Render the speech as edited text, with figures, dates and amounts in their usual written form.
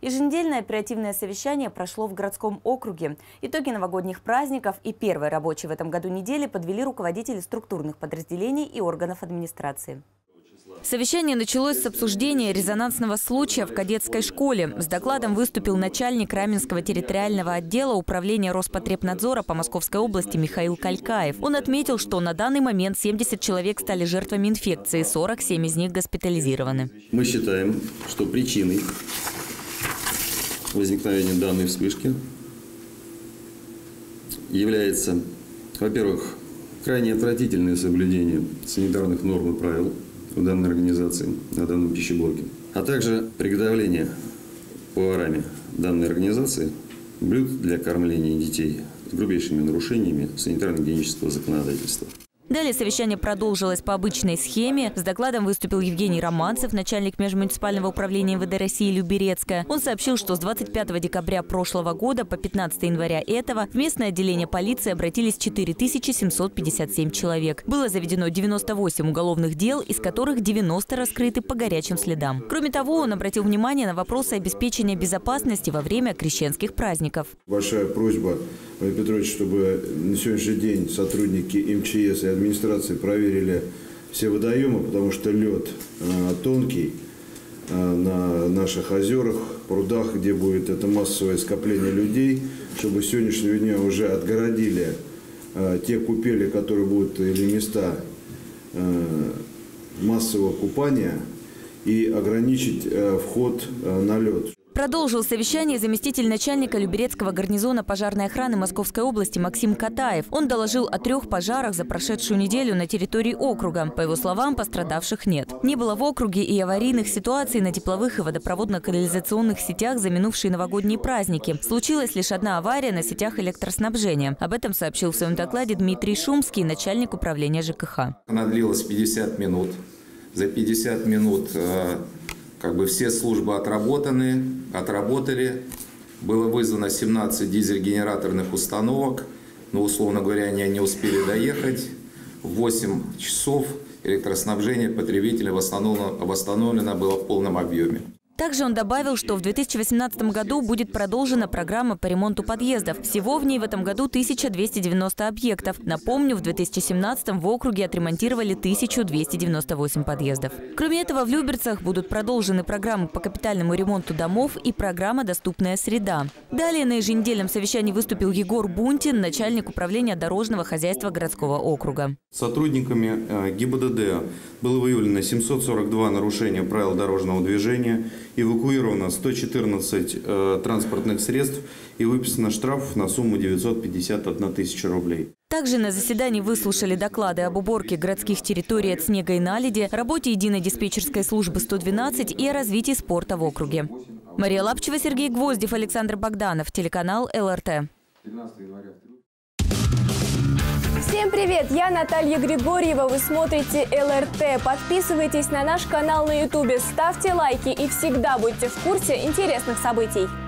Еженедельное оперативное совещание прошло в городском округе. Итоги новогодних праздников и первой рабочей в этом году недели подвели руководители структурных подразделений и органов администрации. Совещание началось с обсуждения резонансного случая в кадетской школе. С докладом выступил начальник Раменского территориального отдела управления Роспотребнадзора по Московской области Михаил Калькаев. Он отметил, что на данный момент 70 человек стали жертвами инфекции, 47 из них госпитализированы. Мы считаем, что причиной возникновения данной вспышки является, во-первых, крайне отвратительное соблюдение санитарных норм и правил в данной организации, на данном пищеблоке, а также приготовление поварами данной организации блюд для кормления детей с грубейшими нарушениями санитарно-гигиенического законодательства. Далее совещание продолжилось по обычной схеме. С докладом выступил Евгений Романцев, начальник межмуниципального управления МВД России Люберецкая. Он сообщил, что с 25 декабря прошлого года по 15 января этого в местное отделение полиции обратились 4757 человек. Было заведено 98 уголовных дел, из которых 90 раскрыты по горячим следам. Кроме того, он обратил внимание на вопросы обеспечения безопасности во время крещенских праздников. Большая просьба, Владимир Петрович, чтобы на сегодняшний день сотрудники МЧС и администрации проверили все водоемы, потому что лед тонкий на наших озерах, прудах, где будет это массовое скопление людей, чтобы с сегодняшнего дня уже отгородили те купели, которые будут, или места массового купания, и ограничить вход на лед. Продолжил совещание заместитель начальника Люберецкого гарнизона пожарной охраны Московской области Максим Катаев. Он доложил о 3 пожарах за прошедшую неделю на территории округа. По его словам, пострадавших нет. Не было в округе и аварийных ситуаций на тепловых и водопроводно-канализационных сетях за минувшие новогодние праздники. Случилась лишь одна авария на сетях электроснабжения. Об этом сообщил в своем докладе Дмитрий Шумский, начальник управления ЖКХ. Она длилась 50 минут. За 50 минут все службы отработали. Было вызвано 17 дизель-генераторных установок, но, условно говоря, они не успели доехать. В 8 часов электроснабжение потребителя восстановлено было в полном объеме. Также он добавил, что в 2018 году будет продолжена программа по ремонту подъездов. Всего в ней в этом году 1290 объектов. Напомню, в 2017 в округе отремонтировали 1298 подъездов. Кроме этого, в Люберцах будут продолжены программы по капитальному ремонту домов и программа «Доступная среда». Далее на еженедельном совещании выступил Егор Бунтин, начальник управления дорожного хозяйства городского округа. Сотрудниками ГИБДД было выявлено 742 нарушения правил дорожного движения, эвакуировано 114 транспортных средств и выписано штрафов на сумму 951 тысяча рублей. Также на заседании выслушали доклады об уборке городских территорий от снега и наледи, работе единой диспетчерской службы 112 и о развитии спорта в округе. Мария Лапчева, Сергей Гвоздев, Александр Богданов, телеканал ЛРТ. Всем привет! Я Наталья Григорьева. Вы смотрите ЛРТ. Подписывайтесь на наш канал на YouTube, ставьте лайки и всегда будьте в курсе интересных событий.